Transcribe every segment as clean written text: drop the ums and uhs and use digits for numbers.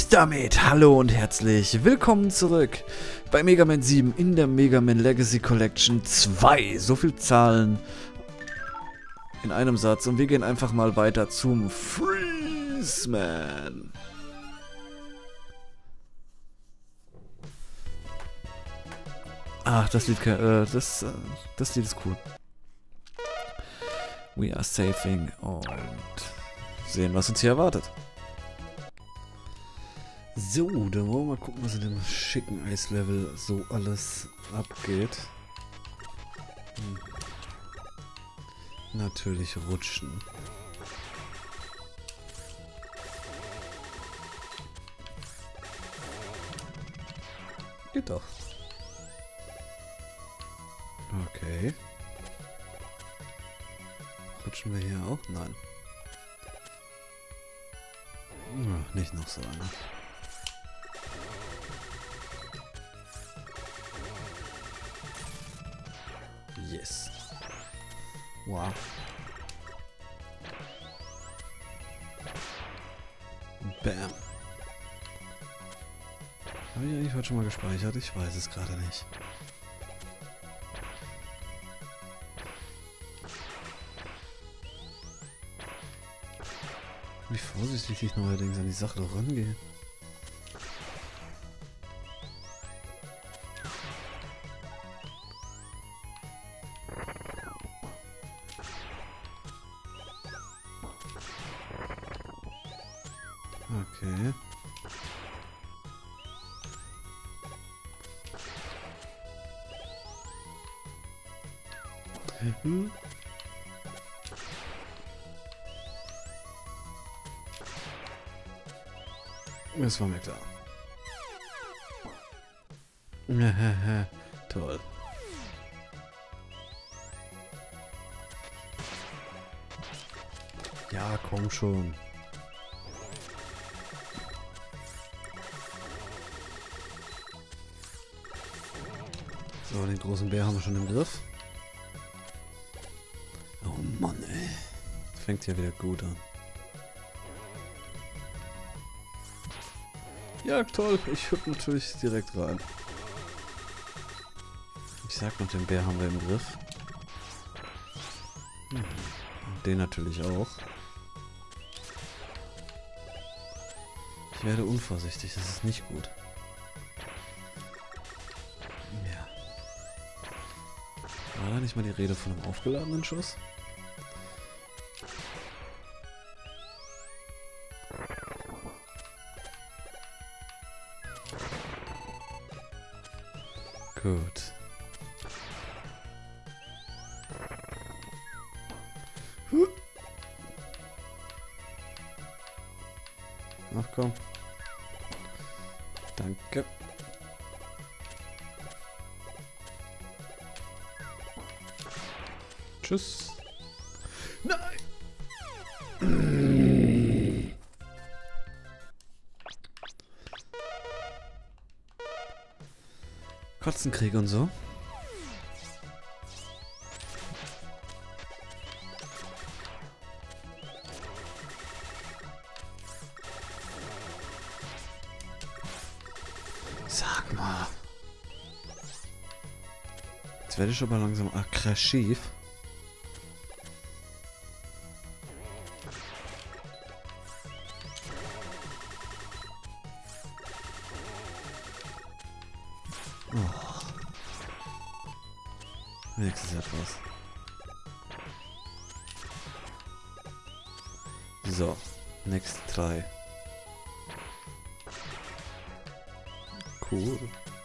Und damit hallo und herzlich willkommen zurück bei Mega Man 7 in der Mega Man Legacy Collection 2. So viel Zahlen in einem Satz und wir gehen einfach mal weiter zum Freeze Man. Ach, das Lied, das Lied ist cool. We are saving und sehen, was uns hier erwartet. So, dann wollen wir mal gucken, was in dem schicken Eislevel so alles abgeht. Natürlich rutschen. Geht doch. Okay. Rutschen wir hier auch? Nein. Ach, nicht noch so einer. Yes. Wow. Bam. Habe ich eigentlich heute schon mal gespeichert? Ich weiß es gerade nicht. Wie vorsichtig ich neuerdings an die Sache doch rangehe. Okay. Das war mir klar. Toll. Ja, komm schon. So, den großen Bär haben wir schon im Griff. Oh Mann, ey. Fängt ja wieder gut an. Ja, toll. Ich hüpfe natürlich direkt rein. Ich sag noch, den Bär haben wir im Griff. Und den natürlich auch. Ich werde unvorsichtig, das ist nicht gut. Ja. War da nicht mal die Rede von einem aufgeladenen Schuss? Gut. Ach komm. Danke. Tschüss. Nein! Kotzenkrieg und so. Sag mal. Jetzt werde ich aber langsam aggressiv. Oh. Wenigstens etwas. So, next try. Cool.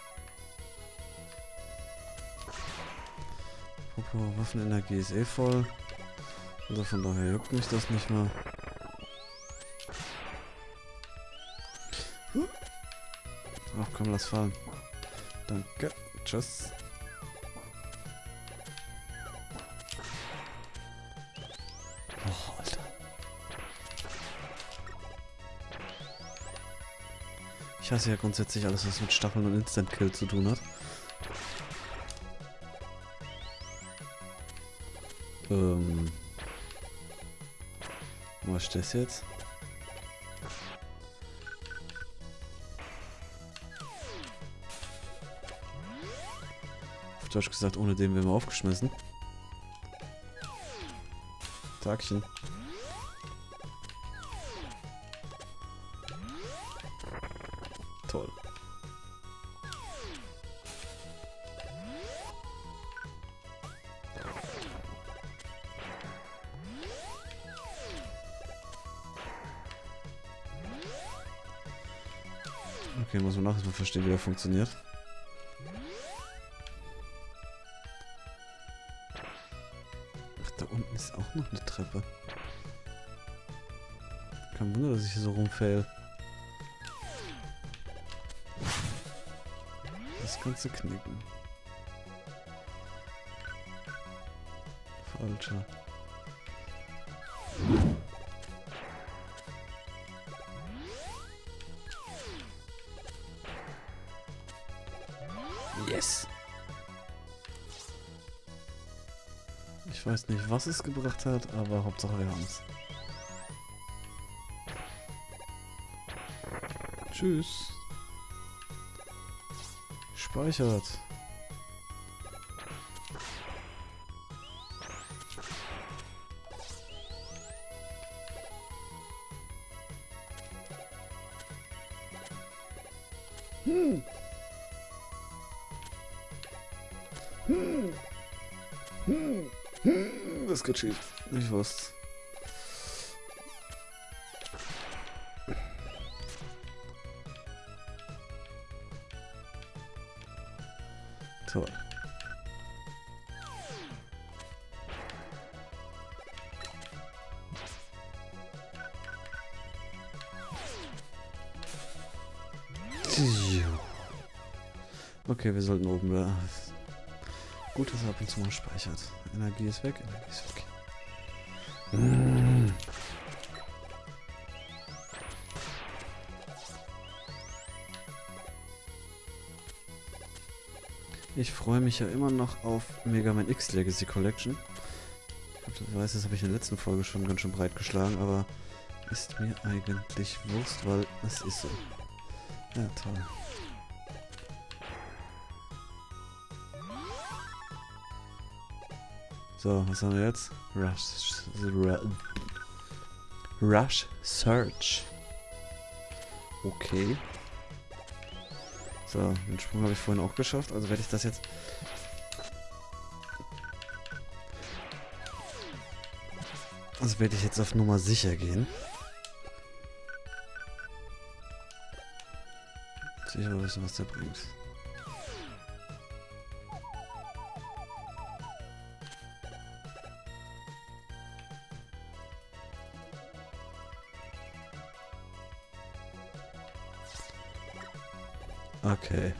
Apropos, Waffenenergie ist eh voll. Also von daher juckt mich das nicht mal. Ach komm, lass fallen. Danke. Tschüss. Oh, Alter. Ich hasse ja grundsätzlich alles, was mit Stacheln und Instant Kill zu tun hat. Was ist das jetzt? Auf Deutsch gesagt, ohne den wären wir aufgeschmissen. Tagchen. Toll. Okay, muss man nachher mal verstehen, wie der funktioniert. Ach, da unten ist auch noch eine Treppe. Kein Wunder, dass ich hier so rumfail. Das kannst du knicken. Falscher. Yes! Ich weiß nicht, was es gebracht hat, aber Hauptsache wir haben es. Tschüss. Speichert. Das geht schief. Ich wusste. Toll. Okay, wir sollten oben bleiben. Gut, dass er ab und zu mal speichert. Energie ist weg, Energie ist weg. Ich freue mich ja immer noch auf Mega Man X Legacy Collection. Ich weiß, das habe ich in der letzten Folge schon ganz schön breit geschlagen, aber ist mir eigentlich Wurst, weil es ist so. Ja, toll. So, was haben wir jetzt? Rush Search. Okay. So, den Sprung habe ich vorhin auch geschafft, also werde ich das jetzt... Also werde ich jetzt auf Nummer sicher gehen. Sicher wissen, was der bringt. Okay.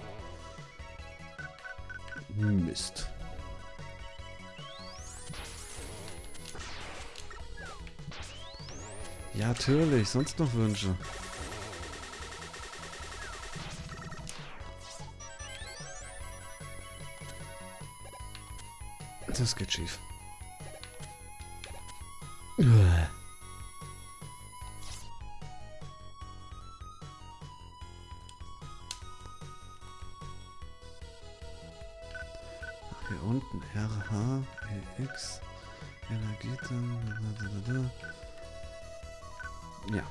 Mist. Ja, natürlich. Sonst noch Wünsche. Das geht schief. Hier unten RH, EX, Energie, ja.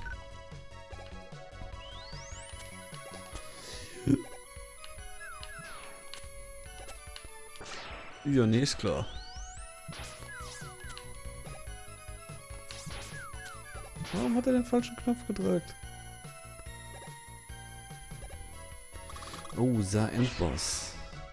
Ja, nee, ist klar. Warum hat er den falschen Knopf gedrückt? Oh, The Endboss.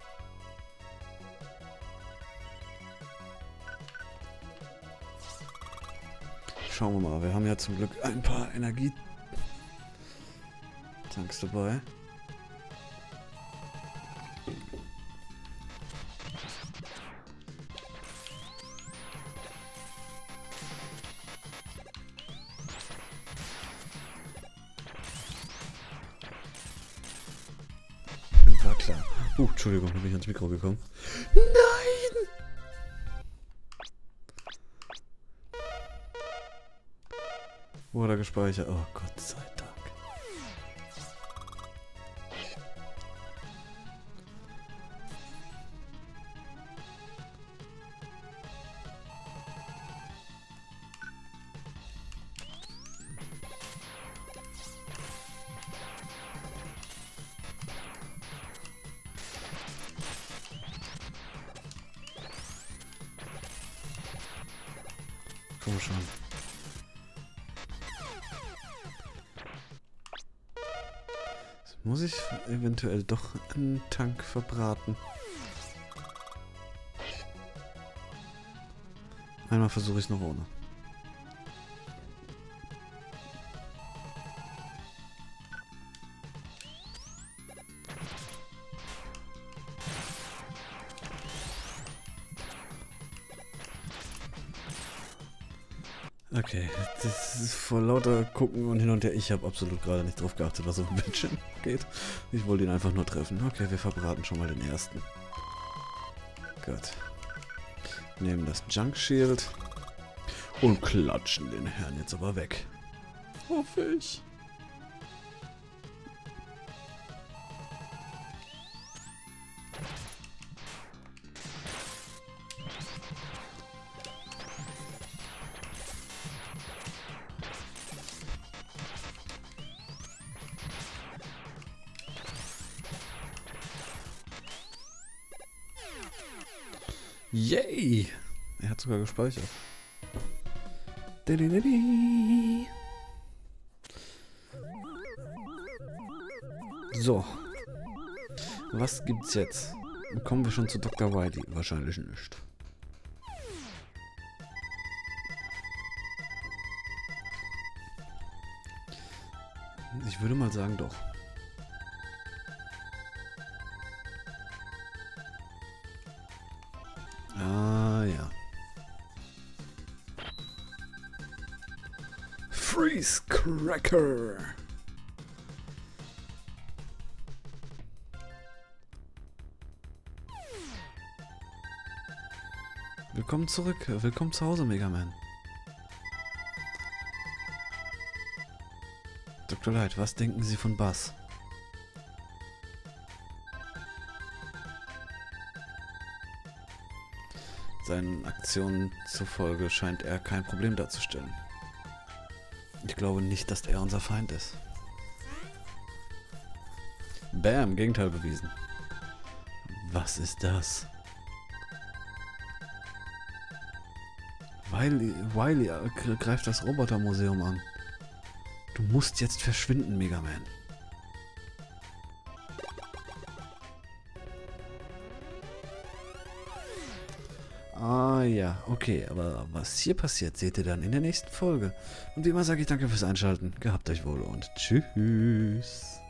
Schauen wir mal, wir haben ja zum Glück ein paar Energietanks dabei. War klar. Entschuldigung, da bin ich ans Mikro gekommen. Nein! Wo hat er gespeichert? Oh Gott sei Dank. komm schon. Jetzt muss ich eventuell doch einen Tank verbraten. Einmal versuche ich es noch ohne. Okay, das ist vor lauter Gucken und hin und her. Ich habe absolut gerade nicht drauf geachtet, was auf dem Bildschirm geht. Ich wollte ihn einfach nur treffen. Okay, wir verbraten schon mal den ersten. Gut. Nehmen das Junk Shield und klatschen den Herrn jetzt aber weg. Hoffe ich. Yay! Er hat sogar gespeichert. So. Was gibt's jetzt? Kommen wir schon zu Dr. Wily? Wahrscheinlich nicht. Ich würde mal sagen, doch. Ah, ja. Freeze Cracker! Willkommen zurück. Willkommen zu Hause, Mega Man. Dr. Light, was denken Sie von Buzz? Seinen Aktionen zufolge scheint er kein Problem darzustellen. Ich glaube nicht, dass er unser Feind ist. Bam, Gegenteil bewiesen. Was ist das? Wily greift das Robotermuseum an. Du musst jetzt verschwinden, Mega Man. Ah ja, okay, aber was hier passiert, seht ihr dann in der nächsten Folge. Und wie immer sage ich danke fürs Einschalten, gehabt euch wohl und tschüss.